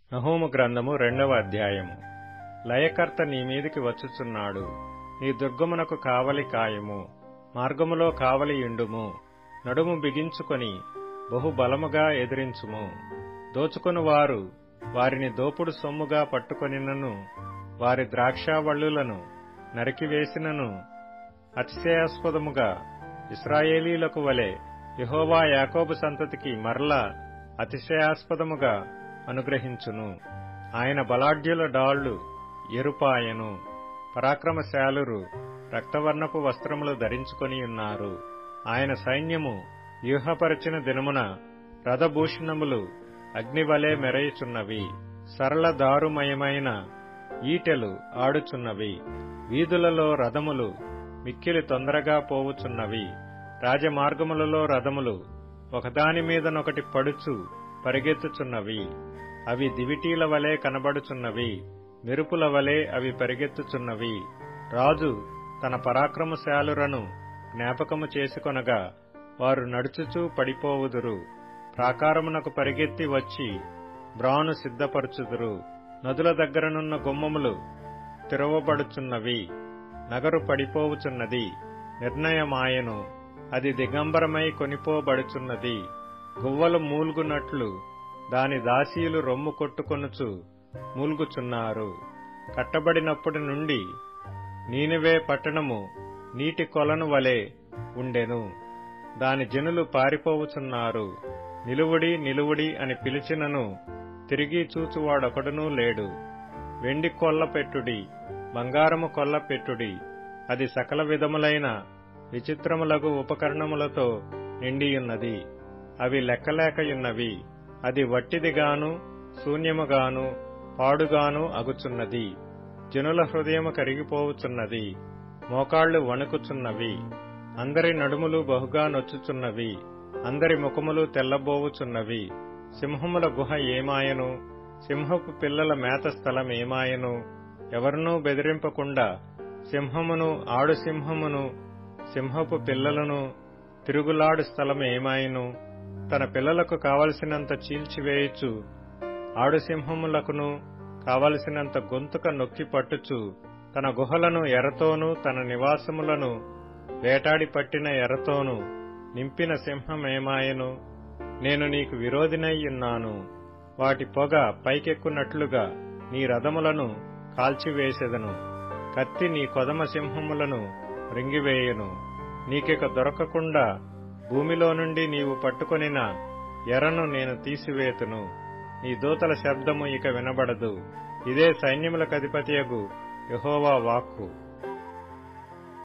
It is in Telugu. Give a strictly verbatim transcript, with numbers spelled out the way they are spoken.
నహూము గ్రంథము రెండవ అధ్యాయము. లయకర్త నీ మీదికి వచ్చుచున్నాడు. నీ దుర్గమునకు కావలి కాయము, మార్గములో కావలి యుండుము. నడుము బిగించుకొని బహుబలముగా ఎదిరించుము. దోచుకొని వారు వారిని దోపుడు సొమ్ముగా పట్టుకొనినను, వారి ద్రాక్షావళ్ళులను నరికివేసినను, అతిశయాస్పదముగా ఇశ్రాయేలీలకు వలె యెహోవా యాకోబు సంతతికి మరలా అతిశయాస్పదముగా అనుగ్రహించును. ఆయన బలాఢ్యుల డాళ్లు ఎరుపాయను, పరాక్రమశాలురు రక్తవర్ణపు వస్త్రములు ధరించుకొని ఉన్నారు. ఆయన సైన్యము వ్యూహపరచిన దినమున రథభూషణములు అగ్నివలే మెరయుచున్నవి. సరళ దారుమయమైన ఈటెలు ఆడుచున్నవి. వీధులలో రథములు మిక్కిలి తొందరగా పోవుచున్నవి. రాజమార్గములలో రథములు ఒకదాని మీదనొకటి పడుచు పరిగెత్తుచున్నవి. అవి దివిటీల వలె కనబడుచున్నవి, మెరుపుల వలె అవి పరిగెత్తుచున్నవి. రాజు తన పరాక్రమశాలురను జ్ఞాపకము చేసుకొనగా వారు నడుచుచూ పడిపోవుదురు. ప్రాకారమునకు పరిగెత్తి వచ్చి బ్రాను సిద్ధపరచుదురు. నదుల దగ్గరనున్న గుమ్మములు తెరవబడుచున్నవి. నగరు పడిపోవుచున్నది, నిర్ణయమాయను. అది దిగంబరమై కొనిపోబడుచున్నది. గువ్వలు మూల్గునట్లు దాని దాసీలు రొమ్ము కొట్టుకొనుచు మూల్గుచున్నారు. కట్టబడినప్పటి నుండి నీనెవే పట్టణము నీటి కొలను వలె ఉండెను. దాని జనులు పారిపోవుచున్నారు. నిలువుడి నిలువుడి అని పిలిచినను తిరిగి చూచువాడొకడునూ లేడు. వెండి కొల్ల పెట్టుడి, బంగారము కొల్ల పెట్టుడి. అది సకల విధములైన విచిత్రములగు ఉపకరణములతో నిండియున్నది. అవి లెక్కలేకయున్నవి. అది వట్టిదిగాను శూన్యముగాను పాడుగాను అగుచున్నది. జనుల హృదయము కరిగిపోవుచున్నది, మోకాళ్లు వణుకుచున్నవి. అందరి నడుములు బహుగా నొచ్చుచున్నవి, అందరి ముఖములు తెల్లబోవుచున్నవి. సింహముల గుహ ఏమాయను, సింహపు పిల్లల మేత స్థలం ఏమాయను. ఎవరినూ బెదిరింపకుండా సింహమును ఆడు సింహమును సింహపు పిల్లలను తిరుగులాడు స్థలం ఏమాయను. తన పిల్లలకు కావలసినంత చీల్చివేయుచు ఆడుసింహములకును కావలసినంత గొంతుక నొక్కి పట్టుచు తన గుహలను ఎర్రతోనూ తన నివాసములను వేటాడి పట్టిన ఎర్రతోనూ నింపిన సింహమేమాయను. నేను నీకు విరోధినయ్యున్నాను. వాటి పొగ పైకెక్కునట్లుగా నీ రథములను కాల్చివేసెదను. కత్తి నీ కొదమ సింహములను రింగివేయను. నీకిక దొరకకుండా భూమిలో నుండి నీవు పట్టుకొనిన ఎరను నేను తీసివేతును. నీ దూతల శబ్దము ఇక వినబడదు. ఇదే సైన్యములకధిపతియగు యెహోవా వాక్కు.